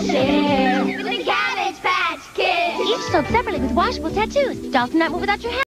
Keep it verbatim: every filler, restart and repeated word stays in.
share with the Cabbage Patch Kids. Each sold separately with washable tattoos. Dolls do not move without your help.